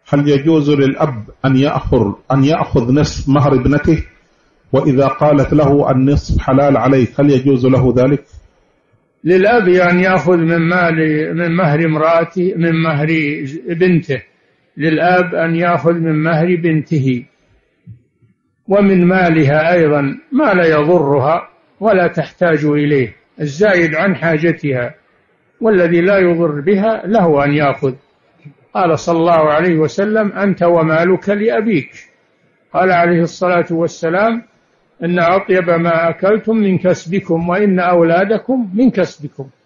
هل يجوز للأب أن يأخذ نصف مهر ابنته، وإذا قالت له النصف حلال عليك هل يجوز له ذلك؟ للأب أن يأخذ من مهر امرأته، من مهر بنته. للأب أن يأخذ من مهر بنته ومن مالها أيضا ما لا يضرها ولا تحتاج إليه، الزائد عن حاجتها، والذي لا يضر بها له أن يأخذ. قال صلى الله عليه وسلم: أنت ومالك لأبيك. قال عليه الصلاة والسلام: إن أطيب ما أكلتم من كسبكم، وإن أولادكم من كسبكم.